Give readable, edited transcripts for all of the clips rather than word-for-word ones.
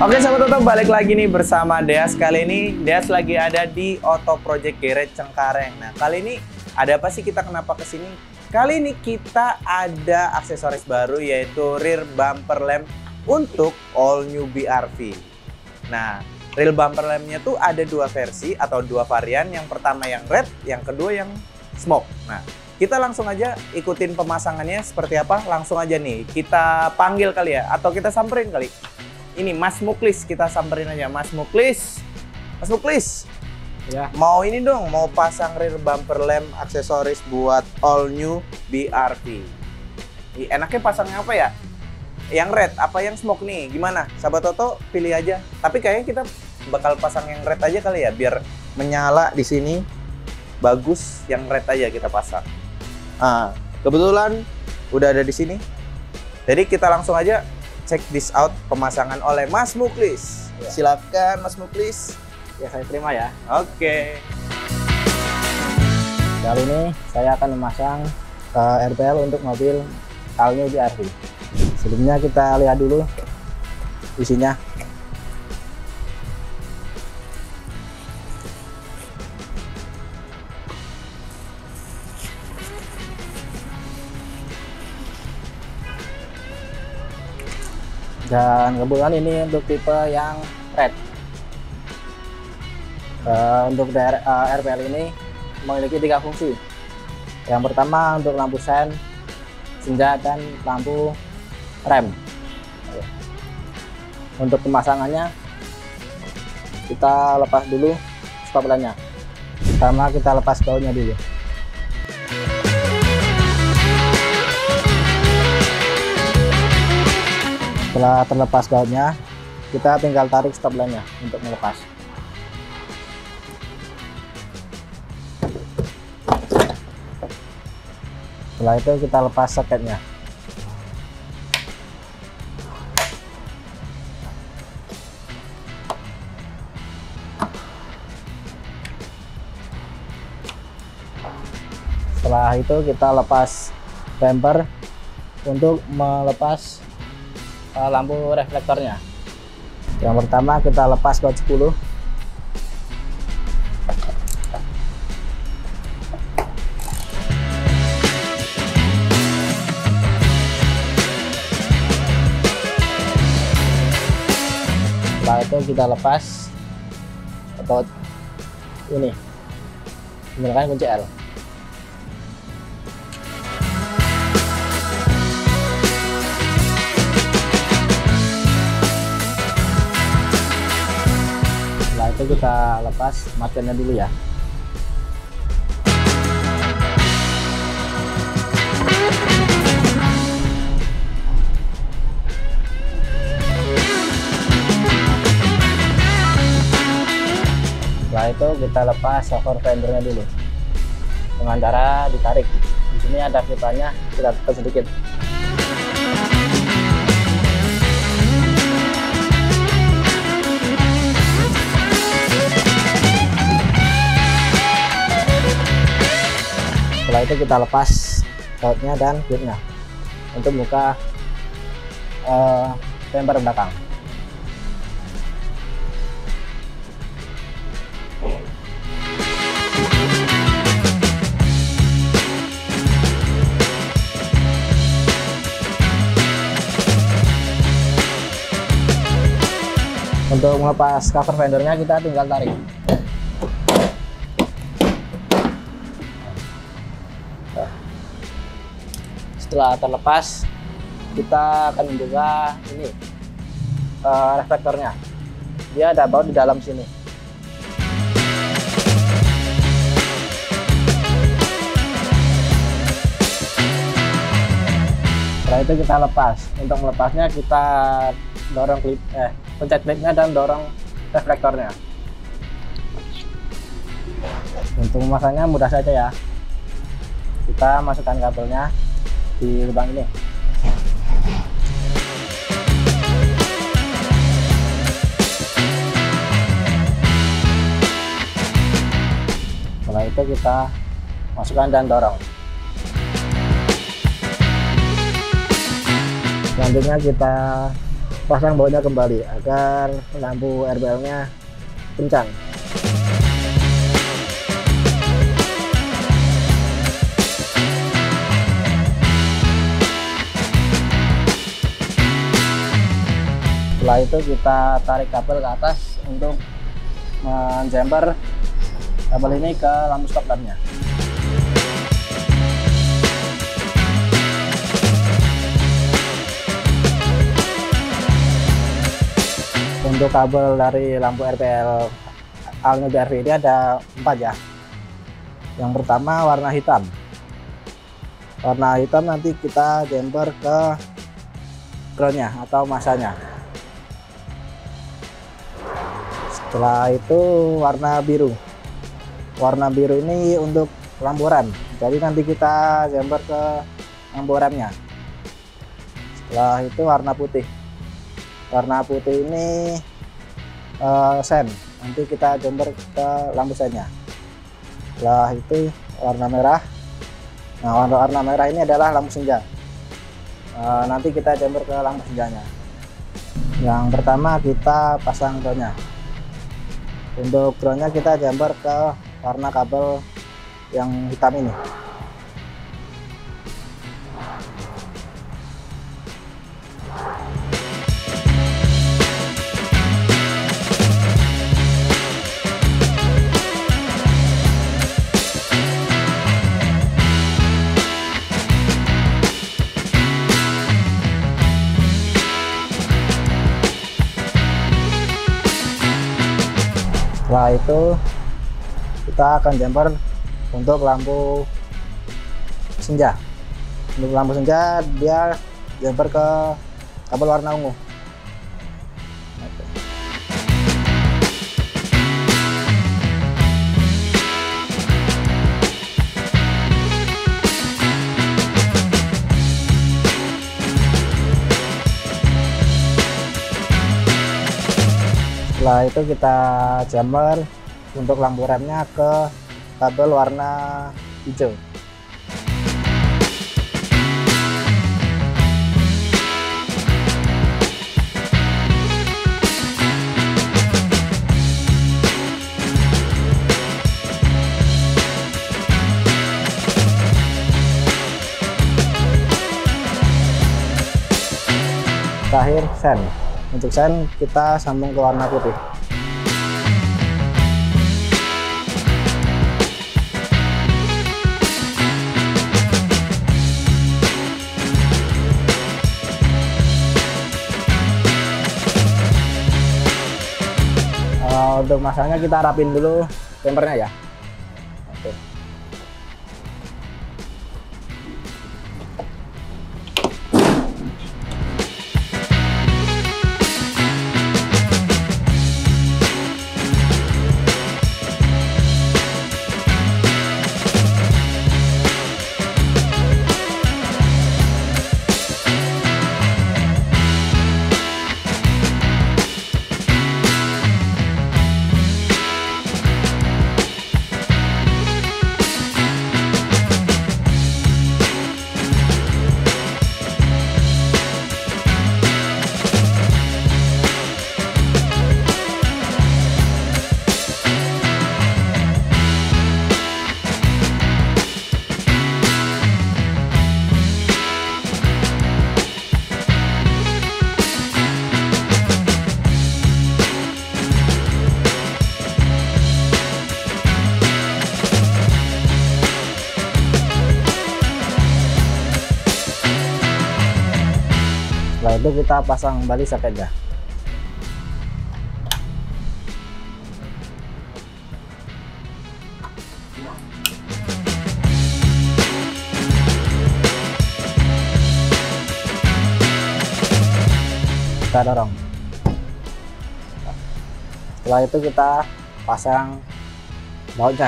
Oke sahabat Oto, balik lagi nih bersama Deas. Kali ini Deas lagi ada di Oto Project Garage Cengkareng. Nah kali ini ada apa sih, kita kenapa kesini? Kali ini kita ada aksesoris baru, yaitu rear bumper lamp untuk all new BR-V. Nah rear bumper lampnya tuh ada dua versi atau dua varian. Yang pertama yang red, yang kedua yang smoke. Nah kita langsung aja ikutin pemasangannya seperti apa. Langsung aja nih kita panggil kali ya, atau kita samperin kali. Ini Mas Muklis, kita samperin aja. Mas Muklis, Mas Muklis, ya. Mau ini dong, mau pasang rear bumper lamp aksesoris buat all new BR-V. Enaknya pasangnya apa ya? Yang red apa yang smoke nih? Gimana? Sahabat Toto pilih aja. Tapi kayaknya kita bakal pasang yang red aja kali ya, biar menyala di sini. Bagus, yang red aja kita pasang. Nah, kebetulan udah ada di sini. Jadi kita langsung aja check this out pemasangan oleh Mas Muklis. Ya. Silakan Mas Muklis. Ya, saya terima ya. Oke. Kali ini saya akan memasang RPL untuk mobil all new BR-V. Sebelumnya kita lihat dulu isinya. Dan kebetulan ini untuk tipe yang red. Untuk RPL ini memiliki 3 fungsi. Yang pertama untuk lampu sen, senja, dan lampu rem. Untuk pemasangannya kita lepas dulu stoplannya. Pertama kita lepas bautnya dulu. Setelah terlepas bautnya, kita tinggal tarik stop lamp-nya untuk melepas. Setelah itu kita lepas soketnya. Setelah itu kita lepas bumper untuk melepas lampu reflektornya. Yang pertama kita lepas baut 10. Setelah itu kita lepas baut ini menggunakan kunci L. Itu kita lepas macannya dulu ya. Setelah itu kita lepas cover fendernya dulu dengan cara ditarik. Di sini ada pipanya, kita tekan sedikit. Setelah itu kita lepas bautnya dan klipnya untuk buka bumper belakang. Untuk melepas cover fendernya kita tinggal tarik. Setelah terlepas, kita akan membuka ini reflektornya. Dia ada baut di dalam sini. Setelah itu kita lepas. Untuk melepasnya kita dorong pencet klipnya dan dorong reflektornya. Untuk memasangnya mudah saja ya. Kita masukkan kabelnya di lubang ini. Setelah itu kita masukkan dan dorong. Selanjutnya kita pasang bautnya kembali agar lampu RPL-nya kencang. Setelah itu kita tarik kabel ke atas untuk menjamper kabel ini ke lampu stop lampnya. Untuk kabel dari lampu RPL Alnudi RV ini ada 4 ya. Yang pertama warna hitam. Warna hitam nanti kita jumper ke groundnya atau masanya. Setelah itu warna biru. Warna biru ini untuk lampu rem. Jadi nanti kita jumper ke lampu remnya. Setelah itu warna putih. Warna putih ini sen. Nanti kita jumper ke lampu sennya. Setelah itu warna merah. Nah, warna merah ini adalah lampu senja. Nanti kita jumper ke lampu senjanya. Yang pertama kita pasang groundnya. Untuk groundnya kita jumper ke warna kabel yang hitam ini. Setelah itu kita akan jumper untuk lampu senja. Untuk lampu senja dia jumper ke kabel warna ungu. Setelah itu kita jumper untuk lampu remnya ke kabel warna hijau. Terakhir sen. Untuk sen kita sambung ke warna putih. Untuk masanya kita rapin dulu tempernya ya. Oke. Setelah itu kita pasang kembali soketnya. Kita dorong. Setelah itu kita pasang bautnya.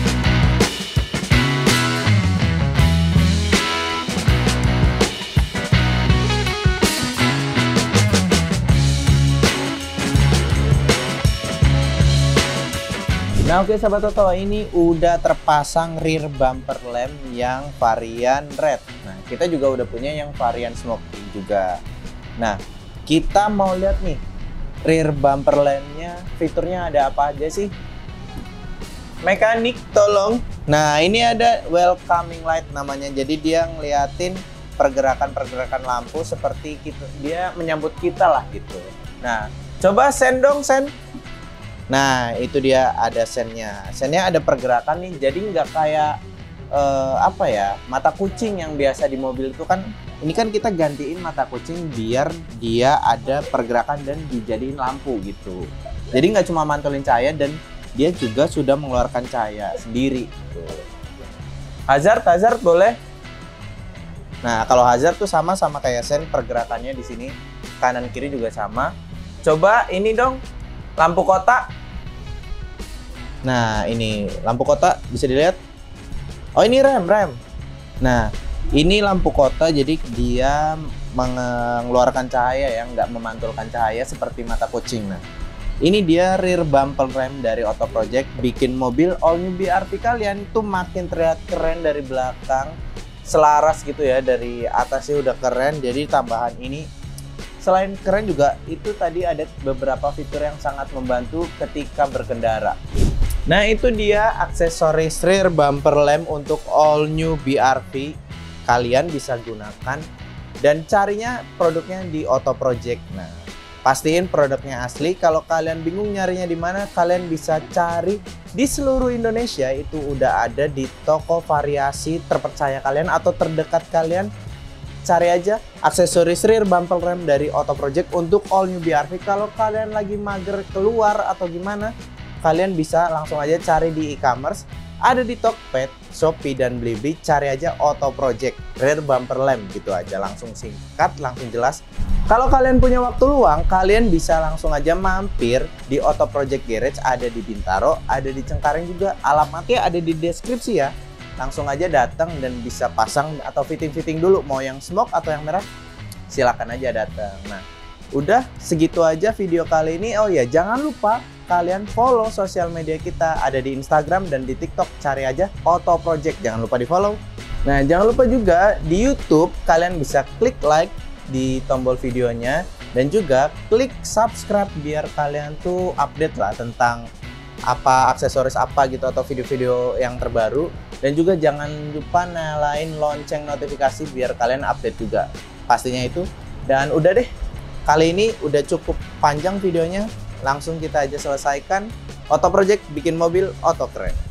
Nah oke sahabat Toto, ini udah terpasang rear bumper lamp yang varian red. Nah kita juga udah punya yang varian smoking juga. Nah kita mau lihat nih rear bumper lampnya, fiturnya ada apa aja sih? Mekanik, tolong. Nah, ini ada welcoming light namanya. Jadi dia ngeliatin pergerakan-pergerakan lampu seperti dia menyambut kita lah gitu. Nah, coba sen dong, sen. Nah, itu dia ada sennya. Sennya ada pergerakan nih, jadi nggak kayak apa ya, mata kucing yang biasa di mobil itu kan. Ini kan kita gantiin mata kucing biar dia ada pergerakan dan dijadiin lampu gitu. Jadi nggak cuma mantulin cahaya, dan dia juga sudah mengeluarkan cahaya sendiri. Hazard boleh. Nah, kalau hazard tuh sama kayak sen, pergerakannya di sini kanan kiri juga sama. Coba ini dong, lampu kotak. Nah, ini lampu kotak bisa dilihat. Oh, ini rem. Nah, ini lampu kota, jadi dia mengeluarkan cahaya ya, nggak memantulkan cahaya seperti mata kucing. Nah, ini dia rear bumper rem dari Auto Project, bikin mobil all new BRV kalian itu makin terlihat keren dari belakang, selaras gitu ya, dari atasnya udah keren. Jadi tambahan ini selain keren juga itu tadi ada beberapa fitur yang sangat membantu ketika berkendara. Nah, itu dia aksesoris rear bumper lamp untuk all new BRV. Kalian bisa gunakan dan carinya produknya di Auto Project. Nah, pastiin produknya asli. Kalau kalian bingung nyarinya di mana, kalian bisa cari di seluruh Indonesia. Itu udah ada di toko variasi terpercaya kalian atau terdekat kalian. Cari aja aksesoris rear bumper lamp dari Auto Project untuk all new BRV. Kalau kalian lagi mager keluar atau gimana, kalian bisa langsung aja cari di e-commerce. Ada di Tokped, Shopee, dan Blibli. Cari aja Auto Project rear bumper lamp gitu aja, langsung singkat, langsung jelas. Kalau kalian punya waktu luang, kalian bisa langsung aja mampir di Auto Project Garage. Ada di Bintaro, ada di Cengkareng juga. Alamatnya ada di deskripsi ya. Langsung aja datang dan bisa pasang atau fitting-fitting dulu. Mau yang smoke atau yang merah, silakan aja datang. Nah, udah segitu aja video kali ini. Oh ya, jangan lupa kalian follow sosial media kita, ada di Instagram dan di TikTok. Cari aja Auto Project, jangan lupa di follow. Nah, jangan lupa juga di YouTube kalian bisa klik like di tombol videonya dan juga klik subscribe biar kalian tuh update lah tentang apa aksesoris apa gitu atau video-video yang terbaru. Dan juga jangan lupa nyalain lonceng notifikasi biar kalian update juga pastinya itu. Dan udah deh, kali ini udah cukup panjang videonya. Langsung kita aja selesaikan. Auto Project bikin mobil auto keren.